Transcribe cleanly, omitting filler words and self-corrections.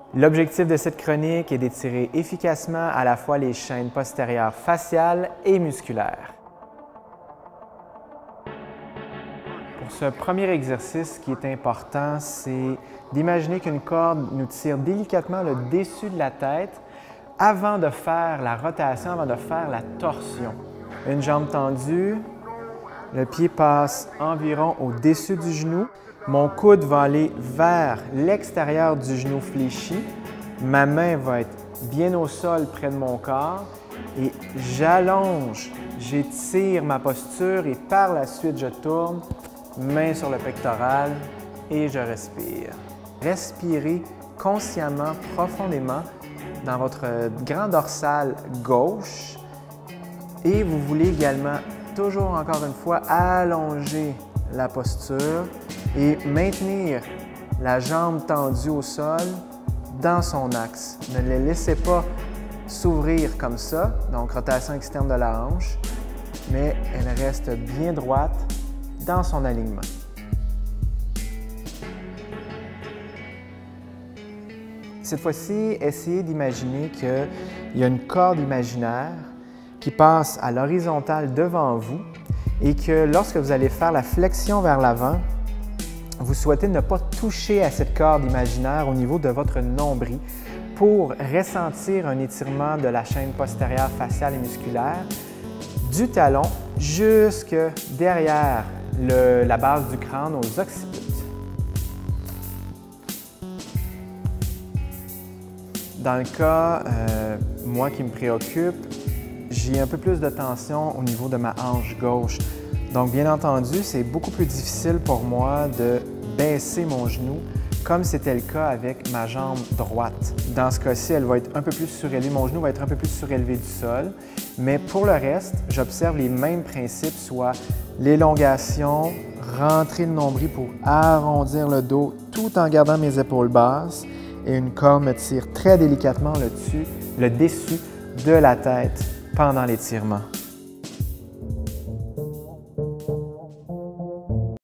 L'objectif de cette chronique est d'étirer efficacement à la fois les chaînes postérieures faciales et musculaires. Pour ce premier exercice, ce qui est important, c'est d'imaginer qu'une corde nous tire délicatement le dessus de la tête avant de faire la rotation, avant de faire la torsion. Une jambe tendue, le pied passe environ au-dessus du genou. Mon coude va aller vers l'extérieur du genou fléchi. Ma main va être bien au sol près de mon corps et j'allonge, j'étire ma posture et par la suite je tourne, main sur le pectoral et je respire. Respirez consciemment, profondément dans votre grand dorsal gauche et vous voulez également, toujours encore une fois, allonger la posture et maintenir la jambe tendue au sol dans son axe. Ne les laissez pas s'ouvrir comme ça, donc rotation externe de la hanche, mais elle reste bien droite dans son alignement. Cette fois-ci, essayez d'imaginer qu'il y a une corde imaginaire qui passe à l'horizontale devant vous et que lorsque vous allez faire la flexion vers l'avant, vous souhaitez ne pas toucher à cette corde imaginaire au niveau de votre nombril pour ressentir un étirement de la chaîne postérieure faciale et musculaire du talon jusque derrière la base du crâne aux occiputes. Dans le cas, moi qui me préoccupe, j'ai un peu plus de tension au niveau de ma hanche gauche. Donc, bien entendu, c'est beaucoup plus difficile pour moi de baisser mon genou comme c'était le cas avec ma jambe droite. Dans ce cas-ci, elle va être un peu plus surélevée, mon genou va être un peu plus surélevé du sol. Mais pour le reste, j'observe les mêmes principes, soit l'élongation, rentrer le nombril pour arrondir le dos tout en gardant mes épaules basses et une corde me tire très délicatement le dessus de la tête pendant l'étirement.